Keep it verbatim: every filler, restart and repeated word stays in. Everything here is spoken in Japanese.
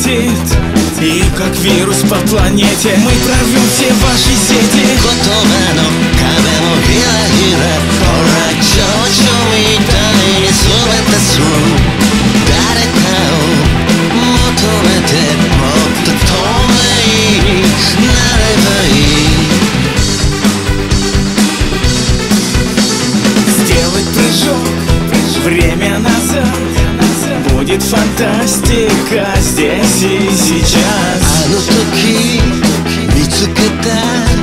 полетит, и как вирус по планете мы прорвем все ваши сети. 言葉の壁もひらひら、ほら蝶々みたいに全てする。誰かを求めてもっと透明になればいい。 Сделать прыжок, время назад, будет фантастика здесь и сейчас. あの時見つけた